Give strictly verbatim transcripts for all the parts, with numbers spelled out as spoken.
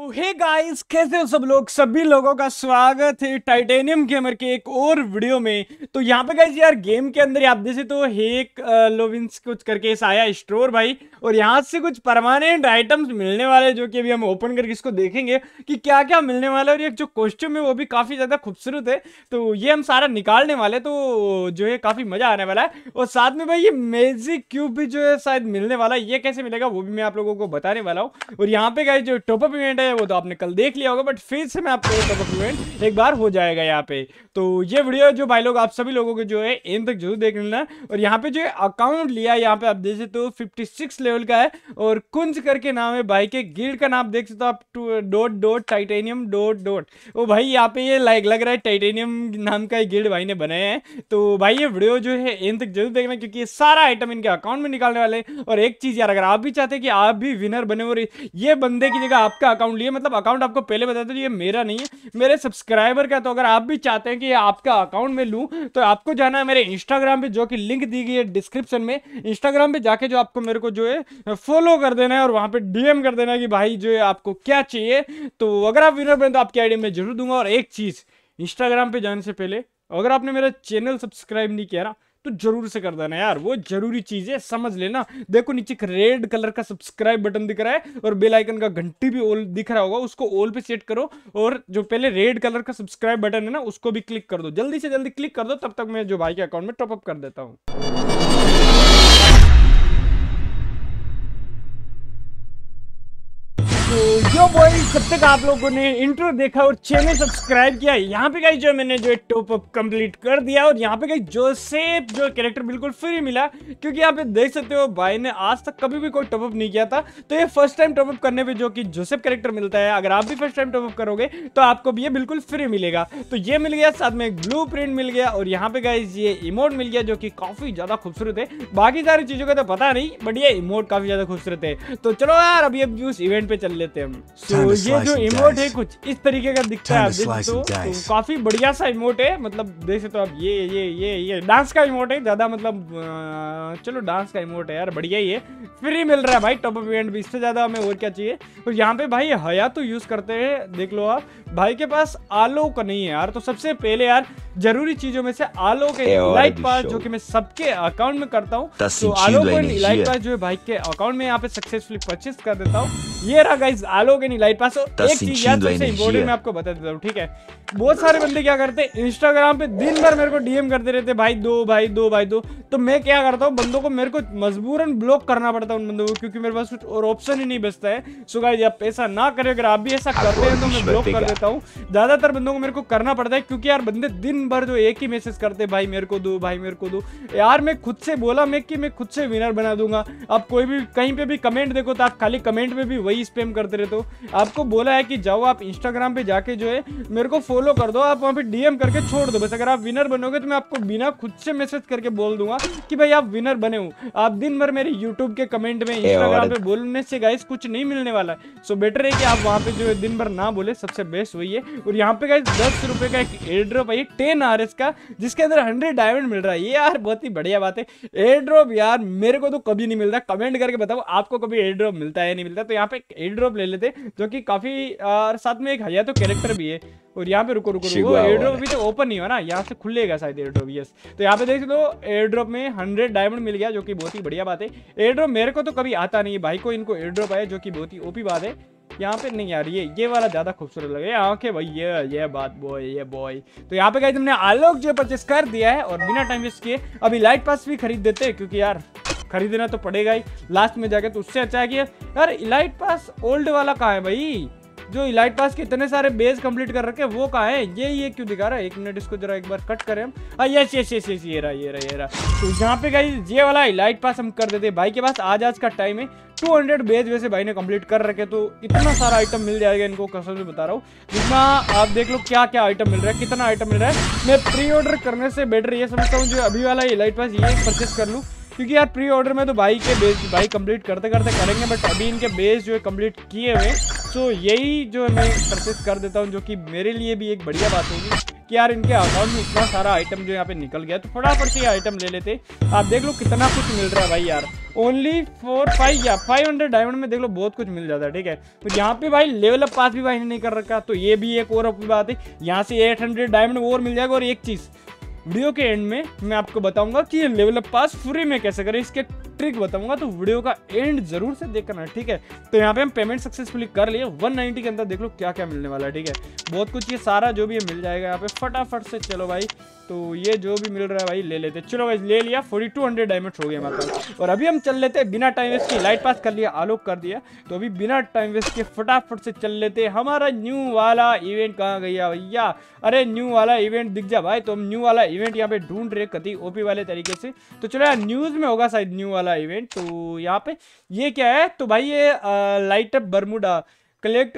तो hey guys, कैसे हो सब लोग। सभी लोगों का स्वागत है टाइटेनियम गेमर के एक और वीडियो में। तो यहाँ पे गाइस यार गेम के अंदर आप देखे तो हेक लोविंस कुछ करके इस आया स्टोर भाई, और यहाँ से कुछ परमानेंट आइटम्स मिलने वाले जो कि अभी हम ओपन करके इसको देखेंगे कि क्या क्या मिलने वाला है। और ये जो कॉस्ट्यूम है वो भी काफी ज्यादा खूबसूरत है, तो ये हम सारा निकालने वाले, तो जो है काफी मजा आने वाला है। और साथ में भाई ये मैजिक क्यूब भी जो है शायद मिलने वाला है, ये कैसे मिलेगा वो भी मैं आप लोगों को बताने वाला हूँ। और यहाँ पे गाइस जो टॉपअप इवेंट है वो तो आपने कल देख लिया होगा, बट फिर से मैं आपको टॉपअप इवेंट एक बार हो जाएगा यहाँ पे। तो ये वीडियो जो भाई लोग आप सभी लोगों को जो है एंड तक जरूर देख लेना। और यहाँ पे जो है अकाउंट लिया यहाँ पे आप देख सकते हो छप्पन लेवल का है, और कुंज करके नाम है भाई के। गिल्ड का नाम देख सकते हो आप, dot dot titanium dot dot. ओ भाई यहाँ पे ये लाइक लग रहा है टाइटेनियम नाम का गिल्ड भाई ने बनाया है। तो भाई ये वीडियो जो है एंड तक जरूर देखना, क्योंकि ये सारा आइटम इनके अकाउंट में निकालने वाले। और एक चीज यार, अगर आप भी चाहते हैं कि आप भी विनर बने और ये बंदे की जगह आपका अकाउंट लिए, मतलब अकाउंट आपको पहले बता दो ये मेरा नहीं है, मेरे सब्सक्राइबर का, तो अगर आप भी चाहते हैं कि आपका अकाउंट में लूं तो आपको जाना है मेरे इंस्टाग्राम पे, जो कि लिंक दी गई है डिस्क्रिप्शन में। इंस्टाग्राम पे जाके जो आपको मेरे को जो है फॉलो कर देना है, और वहां पे डीएम कर देना है कि भाई जो है आपको क्या चाहिए। तो अगर आप विनर बने तो आपकी आईडी में जरूर दूंगा। और एक चीज, इंस्टाग्राम पे जाने से पहले अगर आपने मेरा चैनल सब्सक्राइब नहीं किया ना तो जरूर से कर देना यार, वो जरूरी चीज है, समझ लेना। देखो नीचे एक रेड कलर का सब्सक्राइब बटन दिख रहा है, और बेल आइकन का घंटी भी ऑल दिख रहा होगा, उसको ऑल पे सेट करो। और जो पहले रेड कलर का सब्सक्राइब बटन है ना उसको भी क्लिक कर दो, जल्दी से जल्दी क्लिक कर दो, तब तक मैं जो भाई के अकाउंट में टॉप अप कर देता हूँ। तो यो बॉय, कब तक आप लोगों ने इंट्रो देखा और चैनल सब्सक्राइब किया। यहाँ पे गाइस जो मैंने जो टॉप अप कंप्लीट कर दिया, और यहाँ पे गाइस जोसेफ जो कैरेक्टर बिल्कुल फ्री मिला, क्योंकि यहाँ पे देख सकते हो भाई ने आज तक कभी भी कोई टॉप अप नहीं किया था, तो ये फर्स्ट टाइम टॉप अप करने पे जो कि जोसेफ कैरेक्टर मिलता है। अगर आप भी फर्स्ट टाइम टॉप अप करोगे तो आपको भी ये बिल्कुल फ्री मिलेगा। तो ये मिल गया, साथ में एक ब्लू प्रिंट मिल गया, और यहाँ पे गाइस ये इमोट मिल गया जो कि काफी ज्यादा खूबसूरत है। बाकी सारी चीजों का तो पता नहीं, बट ये इमोट काफी ज्यादा खूबसूरत है। तो चलो यार अभी अभी उस इवेंट पे चल लेते हैं हम। तो ये जो इमोट है कुछ इस तरीके का दिखता है, आप देख सकते हो, तो काफी बढ़िया सा इमोट है, मतलब देख सकते हो आप। ये ये ये ये डांस का इमोट है, ज्यादा मतलब चलो डांस का इमोट है यार, बढ़िया ही है। फ्री मिल रहा है भाई टॉप अप इवेंट भी, इससे ज्यादा हमें और क्या चाहिए। और यहाँ पे भाई हया तो यूज करते हैं, देख लो आप। भाई के पास आलोक नहीं है यार, तो सबसे पहले यार जरूरी चीजों में से आलोक इलाइट पास जो कि मैं सबके अकाउंट में करता हूँ, तो आलोक इलाइट पास जो है भाई के अकाउंट में यहाँ पे सक्सेसफुली परचेस कर देता हूँ। ये रहा गाइस आलोक इलाइट पास। एक चीज यार सबसे इंपॉर्टेंट मैं आपको बता देता हूँ, ठीक है। बहुत सारे बंदे क्या करते हैं, इंस्टाग्राम पे दिन भर मेरे को डीएम करते रहते भाई दो भाई दो भाई दो। तो मैं क्या करता हूँ, बंदों को मेरे को मजबूरन ब्लॉक करना पड़ता है उन बंदों को, क्योंकि मेरे पास कुछ और ऑप्शन ही नहीं बचता है। सो गाइस आप ऐसा ना करें, अगर आप भी ऐसा करते हैं तो मैं ब्लॉक कर देता हूँ। ज्यादातर बंदों को मेरे को करना पड़ता है, क्योंकि यार बंदे दिन भर जो एक ही मैसेज करते हैं, भाई मेरे को दो भाई मेरे को दो। यार मैं खुद से बोला मैं कि मैं खुद से विनर बना दूंगा। आप कोई भी कहीं पे भी कमेंट देखो तो आप खाली कमेंट में भी वही स्पैम करते रहते हो। आपको बोला है कि जाओ आप इंस्टाग्राम पे जाके जो है मेरे को फॉलो कर दो, आप वहां पे डीएम करके छोड़ दो बस। अगर आप विनर बनोगे तो मैं आपको बिना खुद से मैसेज करके बोल दूंगा कि भाई आप विनर बने हो। आप दिन भर मेरे यूट्यूब के कमेंट में इंस्टाग्राम पे बोलने से गाइस कुछ नहीं मिलने वाला है। सो बेटर है कि आप वहां पे जो है दिन भर ना बोले, सबसे बेस्ट वही है। और यहाँ पे गाइस दस रुपए का एक एयर ड्रॉप है टेन आर एस का, जिसके अंदर हंड्रेड डायमंड मिल रहा है। ये यार बहुत ही बढ़िया बात है। एयर ड्रॉप यार मेरे को तो कभी नहीं मिलता, कमेंट करके बताओ आपको कभी एयर ड्रॉप मिलता है या नहीं मिलता। तो यहाँ पे एयर ड्रॉप ले लेते जो कि काफी और साथ में एक हया तो कैरेक्टर भी है। और यहाँ पे रुको रुको रुको, एयर ड्रॉप अभी तो ओपन नहीं हुआ ना, यहाँ से खुलेगा शायद एयर ड्रॉप। यस, तो यहाँ पे देख लो एयर ड्रॉप में हंड्रेड डायमंड मिल गया, जो कि बहुत ही बढ़िया बात है। एयर ड्रॉप मेरे को तो कभी आता नहीं है, भाई को इनको एयर ड्रॉप आया, जो कि बहुत ही ओपी बात है। यहाँ पे नहीं यार, ये ये वाला ज्यादा खूबसूरत लगे आंखें भाई, ये ये बात बॉय ये बॉय। तो यहाँ पे गाइस हमने आलोक जो परचेस कर दिया है, और बिना टाइम वेस्ट किए अभी लाइट पास भी खरीद देते हैं, क्योंकि यार खरीदना तो पड़ेगा ही लास्ट में जाके। तो उससे अच्छा है कि यार इलाइट पास ओल्ड वाला कहाँ है भाई, जो इलाइट पास के इतने सारे बेस कंप्लीट कर रखे वो कहाँ है। ये ये क्यों दिखा रहा है, एक मिनट इसको जरा एक बार कट करें हम। हाँ यस यस यस यस ये रहा ये रहा ये रहा। तो यहाँ पे गाइस ये वाला इलाइट पास हम कर देते हैं। भाई के पास आज आज का टाइम है, दो सौ बेस वैसे भाई ने कंप्लीट कर रखे, तो इतना सारा आइटम मिल जाएगा इनको, कसम से बता रहा हूँ। जितना आप देख लो क्या क्या आइटम मिल रहा है, कितना आइटम मिल रहा है। मैं प्री ऑर्डर करने से बेटर ये समझता हूँ जो अभी वाला इलाइट पास ये परचेस कर लूँ, क्योंकि यार प्री ऑर्डर में तो भाई के बेस भाई कंप्लीट करते करते करेंगे, बट अभी इनके बेस जो है कंप्लीट किए हुए, सो यही जो मैं परचेस कर देता हूँ, जो कि मेरे लिए भी एक बढ़िया बात होगी। कि यार इनके अकाउंट में इतना सारा आइटम जो यहाँ पे निकल गया, तो फटाफट से ये आइटम ले लेते। आप देख लो कितना कुछ मिल रहा है भाई यार, ओनली फोर फाइव या फाइव हंड्रेड डायमंड में देख लो बहुत कुछ मिल जाता है, ठीक है। तो यहाँ पे भाई लेवल अप पास भी भाई ने नहीं कर रखा, तो ये भी एक और बात है, यहाँ से एट हंड्रेड डायमंड और मिल जाएगा। और एक चीज़ वीडियो के एंड में मैं आपको बताऊंगा कि ये लेवल अप पास फ्री में कैसे करें, इसके ट्रिक बताऊंगा, तो वीडियो का एंड जरूर से देख करना, ठीक है। तो यहाँ पे हम पेमेंट सक्सेसफुली कर लिए वन नाइंटी के अंदर, देख लो क्या क्या मिलने वाला है, ठीक है। बहुत कुछ ये सारा जो भी है मिल जाएगा यहाँ पे फटाफट से। चलो भाई, तो ये जो भी मिल रहा है भाई ले लेते। चलो भाई ले लिया, फोर्टी टू हंड्रेड डायमंड्स हो गए हमारे पास। और अभी हम चल लेते हैं बिना टाइम वेस्ट के, लाइट पास कर लिया, आलोक कर दिया, तो अभी बिना टाइम वेस्ट के फटाफट से चल लेते। हमारा न्यू वाला इवेंट कहाँ गया भैया? अरे न्यू वाला इवेंट दिख जा भाई, तो हम न्यू वाला इवेंट यहाँ पे ढूंढ रहे कति ओपी वाले तरीके से। तो चलो यार न्यूज में होगा शायद न्यू वाला इवेंट। तो यहाँ पे ये क्या है, तो भाई ये लाइट अप बरमूडा कलेक्ट,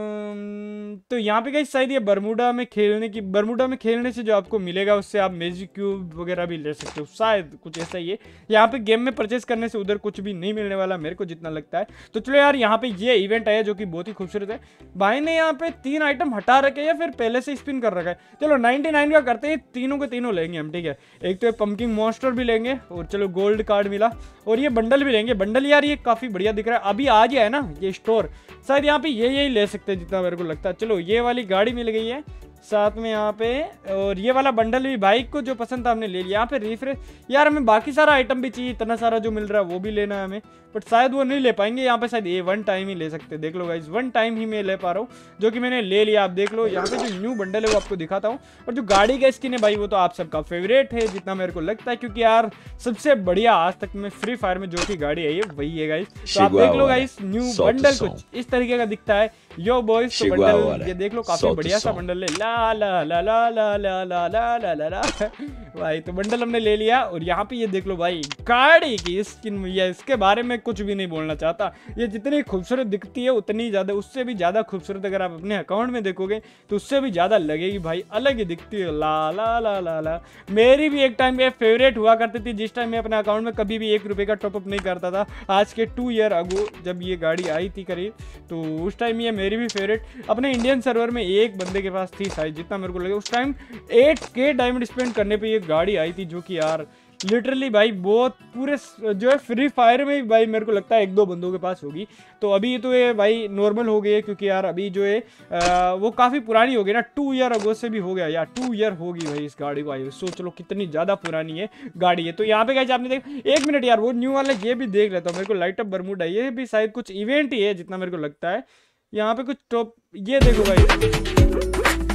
तो यहाँ पे गाइस शायद ये बरमूडा में खेलने की, बरमूडा में खेलने से जो आपको मिलेगा उससे आप मैजिक क्यूब वगैरह भी ले सकते हो, शायद कुछ ऐसा ही है। यहाँ पे गेम में परचेस करने से उधर कुछ भी नहीं मिलने वाला मेरे को जितना लगता है। तो चलो यार यहाँ पे ये इवेंट आया जो कि बहुत ही खूबसूरत है। भाई ने यहाँ पे तीन आइटम हटा रखे या फिर पहले से स्पिन कर रखा है। चलो नाइनटी नाइन का करते हैं, तीनों के तीनों लेंगे हम, ठीक है। एक तो पंपकिन मॉन्स्टर भी लेंगे, और चलो गोल्ड कार्ड मिला, और ये बंडल भी लेंगे। बंडल यार ये काफी बढ़िया दिख रहा है, अभी आ गया है ना ये स्टोर, शायद यहाँ पे ये यही ले सकते हैं जितना मेरे को लगता है। चलो ये वाली गाड़ी मिल गई है साथ में यहाँ पे, और ये वाला बंडल भी बाइक को जो पसंद था हमने ले लिया। यहाँ पे रिफ्रेश, यार हमें बाकी सारा आइटम भी चाहिए, इतना सारा जो मिल रहा है वो भी लेना है हमें, बट शायद वो नहीं ले पाएंगे। यहाँ पे शायद ये वन टाइम ही ले सकते हैं, देख लो गाइस वन टाइम ही मैं ले पा रहा हूँ, जो कि मैंने ले लिया। आप देख लो यहाँ पे जो न्यू बंडल है वो आपको दिखाता हूँ। और जो गाड़ी का स्किन है भाई वो तो आप सबका फेवरेट है जितना मेरे को लगता है, क्योंकि यार सबसे बढ़िया आज तक में फ्री फायर में जो की गाड़ी है ये वही है गाइस। तो आप देख लो गाइस न्यू बंडल कुछ इस तरीके का दिखता है। यो बॉयज तो बंडल ये देख लो काफी बढ़िया सा बंडल है, ला ला ला ला ला ला ला ला ला ला ला भाई। तो बंडल हमने ले लिया, और यहाँ पे ये देख लो भाई गाड़ी की स्किन, ये इसके बारे में कुछ भी नहीं बोलना चाहता, ये जितनी खूबसूरत दिखती है उतनी ज्यादा, उससे भी ज्यादा खूबसूरत अगर आप अपने अकाउंट में देखोगे तो उससे भी ज्यादा लगेगी भाई, अलग ही दिखती है। ला ला ला ला ला मेरी भी एक टाइम पे फेवरेट हुआ करती थी, जिस टाइम मैं अपने अकाउंट में कभी भी एक रुपए का टॉपअप नहीं करता था, आज के टू ईयर अगो जब ये गाड़ी आई थी करीब, तो उस टाइम ये मेरी भी फेवरेट अपने इंडियन सर्वर में एक बंदे के पास थी शायद, जितना मेरे को लगे उस टाइम एट के डायमंड स्पेंड करने पे ये गाड़ी आई थी, जो कि यार लिटरली भाई बहुत पूरे जो है फ्री फायर में भाई मेरे को लगता है एक दो बंदों के पास होगी। तो अभी तो ये भाई नॉर्मल हो गई है, क्योंकि यार अभी जो है आ, वो काफ़ी पुरानी हो गई ना, टू ईयर अगो से भी हो गया यार, टू ईयर होगी भाई इस गाड़ी को आई, सोच लो कितनी ज़्यादा पुरानी है गाड़ी है। तो यहाँ पे गाइस आपने देख, एक मिनट यार वो न्यू वाला ये भी देख लेता हूँ, मेरे को लाइट अप बरमूडा ये भी शायद कुछ इवेंट ही है जितना मेरे को लगता है। यहाँ पे कुछ टॉप ये देखो भाई,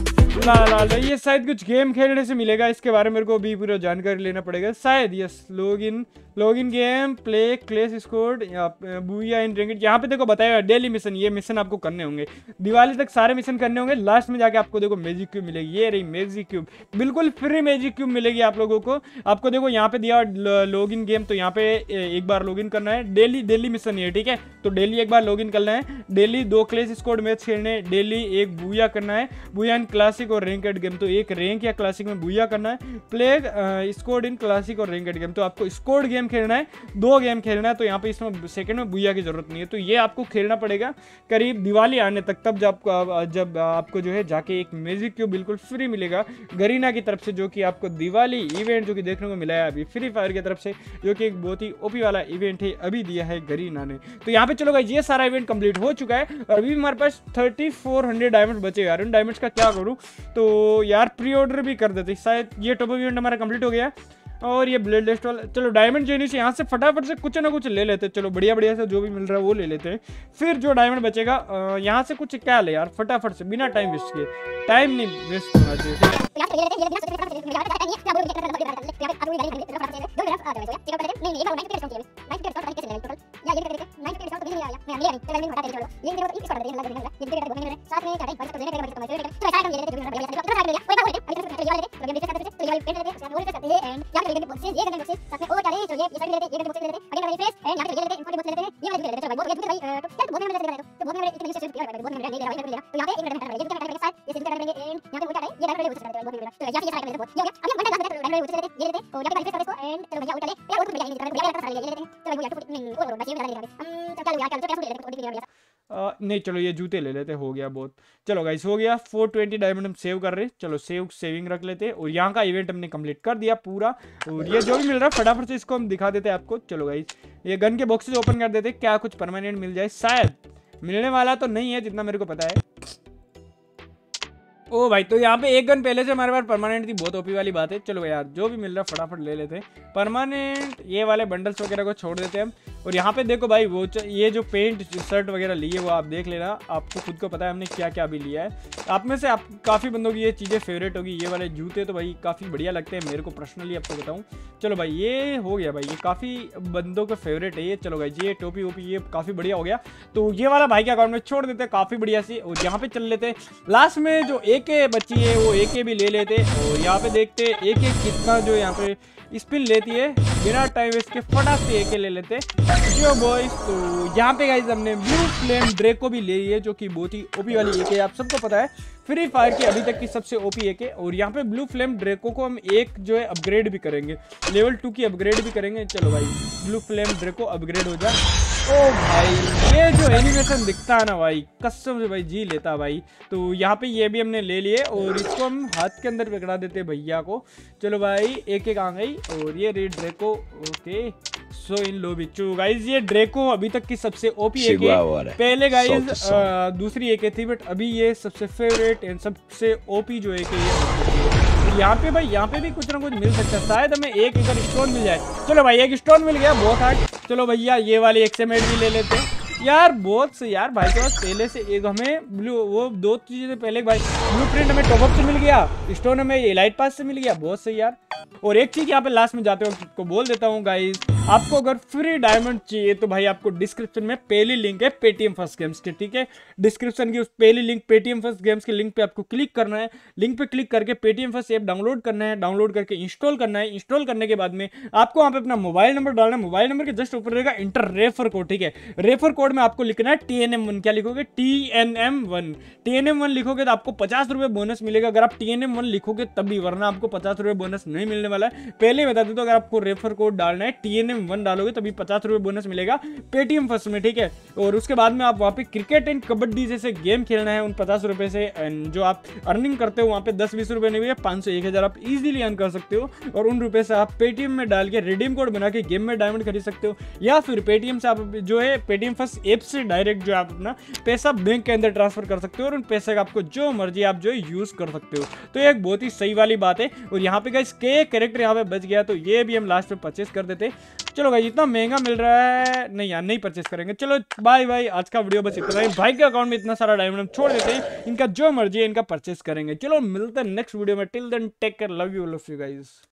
ला ला ला ये शायद कुछ गेम खेलने से मिलेगा, इसके बारे में मेरे को भी पूरा जानकारी लेना पड़ेगा शायद। Yes login login game play clash squad या बुया इन रैंकेड, यहाँ पे देखो बताएगा डेली मिशन, ये मिशन आपको करने होंगे, दिवाली तक सारे मिशन करने होंगे, लास्ट में जाके आपको देखो मैजिक क्यूब मिलेगी, ये रही मैजिक क्यूब, बिल्कुल फ्री मैजिक क्यूब मिलेगी आप लोगों को। आपको देखो यहाँ पे दिया लॉगिन गेम, तो यहाँ पे एक बार लॉगिन करना है, डेली डेली मिशन है, ठीक है। तो डेली एक बार लॉगिन करना है, डेली दो क्लेस स्कोर मैच खेलने, डेली एक बुया करना है, बुया इन क्लासिक और रैंकेड गेम, तो एक रैंक या क्लासिक में बुया करना है, प्ले स्कोर इन क्लासिक और रैंकेड गेम, तो आपको स्कोर गेम खेलना है, दो गेम खेलना है। तो यहाँ पे इसमें सेकंड में बुया की जरूरत नहीं है, तो ये आपको खेलना पड़ेगा करीब दिवाली आने तक, तब जब आपको जब आपको जो है जाके एक मैजिक क्यूब बिल्कुल फ्री मिलेगा गरीना की तरफ से, जो कि आपको दिवाली इवेंट जो कि देखने को मिला है अभी फ्री फायर की तरफ से, जो कि एक बहुत ही ओपी वाला इवेंट है, अभी दिया है गरीना ने। तो यहाँ पे चलो गाइस ये सारा इवेंट कंप्लीट हो चुका है, और अभी हमारे पास थर्टी फोर हंड्रेड डायमंड बचे यार, उन डायमंड्स का क्या करूँ, तो यार प्री ऑर्डर भी कर देते शायद। ये टॉप अप इवेंट हमारा कंप्लीट हो गया, और ये ब्लेड लिस्ट वाला, चलो डायमंड जेनी से यहाँ से फटाफट से कुछ ना कुछ ले लेते हैं, चलो बढ़िया बढ़िया से जो भी मिल रहा है वो ले लेते हैं। फिर जो डायमंड बचेगा यहाँ से कुछ क्या ले यार फटाफट से, बिना टाइम वेस्ट किए, टाइम नहीं वेस्ट होना चाहिए। नहीं चलो ये जूते ले लेते, हो गया बहुत। चलो गाइस हो गया, फोर ट्वेंटी डायमंड हम सेव कर रहे हैं। चलो सेव सेविंग रख लेते हैं और यहाँ का इवेंट हमने कंप्लीट कर दिया पूरा। और ये जो भी मिल रहा है फटाफट से इसको हम दिखा देते हैं आपको। चलो गाइस ये गन के बॉक्सेस ओपन कर देते, क्या कुछ परमानेंट मिल जाए, शायद मिलने वाला तो नहीं है जितना मेरे को पता है। ओ भाई तो यहाँ पे एक गन पहले से हमारे पास परमानेंट थी, बहुत ओपी वाली बात है। चलो यार जो भी मिल रहा है फटाफट ले लेते हैं परमानेंट। ये वाले बंडल्स वगैरह को छोड़ देते हैं हम। और यहाँ पे देखो भाई वो ये जो पेंट शर्ट वगैरह लिए वो आप देख लेना, आपको खुद को पता है हमने क्या क्या भी लिया है। आप में से आप काफ़ी बंदों की ये चीज़ें फेवरेट होगी। ये वाले जूते तो भाई काफ़ी बढ़िया लगते हैं मेरे को पर्सनली, आपको बताऊँ। चलो भाई ये हो गया भाई, ये काफ़ी बंदों का फेवरेट है ये। चलो भाई ये टोपी वोपी ये काफ़ी बढ़िया हो गया, तो ये वाला भाई के अकाउंट में छोड़ देते हैं, काफ़ी बढ़िया सी। और यहाँ पे चल लेते लास्ट में जो एक बच्ची है वो एक भी ले लेते। और यहाँ पे देखते एक एक कितना जो यहाँ पे स्पिन लेती है, बिना टाइम वेस्ट के फटाक से एक ले लेते जो बॉयज। तो यहाँ पे गाइस हमने ब्लू फ्लेम ड्रेको भी ले ली है, जो कि बहुत ही ओपी वाली एक है, आप सबको पता है फ्री फायर की अभी तक की सबसे ओपी एक है। और यहाँ पे ब्लू फ्लेम ड्रेको को हम एक जो है अपग्रेड भी करेंगे, लेवल टू की अपग्रेड भी करेंगे। चलो भाई ब्लू फ्लेम ड्रेको अपग्रेड हो जा। ओ भाई ये जो एनिमेशन दिखता है ना भाई, कसम से भाई जी लेता भाई। तो यहाँ पे ये भी हमने ले लिए और इसको हम हाथ के अंदर पकड़ा देते भैया को। चलो भाई एक एक आ गई और ये रेड ड्रेको। ओके सो इन लो बिच्चू गाइज, ये ड्रेको अभी तक की सबसे ओपी एक है। पहले गाइज दूसरी एक थी, बट अभी ये सबसे फेवरेट एंड सबसे ओपी जो एक है। यहाँ पे भाई यहाँ पे भी कुछ ना कुछ मिल सकता है, शायद हमें एक एक स्टोन मिल जाए। चलो भाई एक स्टोन मिल गया, बहुत हार्ड। चलो भैया ये वाली एक्समेट भी ले लेते हैं यार, बहुत से यार भाई के पास पहले से एक हमें ब्लू वो दो चीजें पहले भाई, ब्लू प्रिंट हमें टॉपअप से मिल गया, स्टोन हमें एलाइट पास से मिल गया, बहुत सही यार। और एक चीज यहाँ पे लास्ट में जाते हो को बोल देता हूँ गाइस, आपको अगर फ्री डायमंड चाहिए तो भाई आपको डिस्क्रिप्शन में पहली लिंक है पेटीएम फर्स्ट गेम्स की, ठीक है। डिस्क्रिप्शन की उस पहली लिंक पेटीएम फर्स्ट गेम्स के लिंक पे आपको क्लिक करना है। लिंक पे क्लिक करके पेटीएम फर्स्ट ऐप डाउनलोड करना है, डाउनलोड करके इंस्टॉल करना है। इंस्टॉल करने के बाद में आपको वहाँ पे अपना मोबाइल नंबर डालना है, मोबाइल नंबर के जस्ट ऊपर रहेगा इंटर रेफर कोड, ठीक है। रेफर कोड में आपको लिखना है टी एन एम वन। क्या लिखोगे? T N M one. T N M one लिखोगे तो आपको पचास रुपए बोनस मिलेगा अगर आप टी एन एम वन लिखोगे तभी, वरना आपको पचास रुपए बोनस नहीं मिलने वाला है। पहले बता देता हूं, अगर आपको रेफर कोड डालना है टी एन एम वन डालोगे तभी पचास रुपए बोनस मिलेगा पेटीएम फर्स्ट में, ठीक है। और उसके बाद में आप वहाँ पे क्रिकेट एंड कबड्डी जैसे गेम खेलना है, उन पचास रुपए से जो आप अर्निंग करते हो वहाँ पे दस बीस रुपए नहीं भैया पाँच सौ एक हजार आप इजीली अर्न कर सकते हो। और उन रुपए से आप पेटीएम में डाल के रिडीम कोड बना के गेम में डायमंड खरीद सकते हो, या फिर पेटीएम से आप जो है पेटीएम फर्स्ट ऐप से डायरेक्ट जो आप अपना पैसा बैंक के अंदर ट्रांसफर कर सकते हो और उन पैसे का आपको जो मर्जी आप जो यूज कर सकते हो। तो ये एक बहुत ही सही वाली बात है। और यहाँ पे गाइस के कैरेक्टर यहाँ पे बच गया, तो ये भी हम लास्ट में परचेस कर देते। चलो गाइस इतना महंगा मिल रहा है, नहीं यार नहीं परचेस करेंगे। चलो बाय बाय, आज का वीडियो बस इतना ही। भाई के अकाउंट में इतना सारा डायमंड हम छोड़ देते हैं, इनका जो मर्जी है इनका परचेस करेंगे। चलो मिलते हैं नेक्स्ट वीडियो में, till then take care, love you all of you guys.